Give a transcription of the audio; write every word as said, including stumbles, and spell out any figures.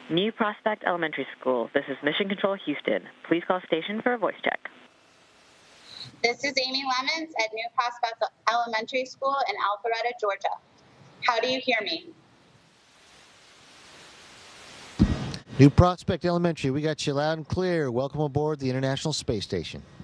New Prospect Elementary School. This is Mission Control Houston. Please call station for a voice check. This is Amy Lemons at New Prospect Elementary School in Alpharetta, Georgia. How do you hear me? New Prospect Elementary, we got you loud and clear. Welcome aboard the International Space Station.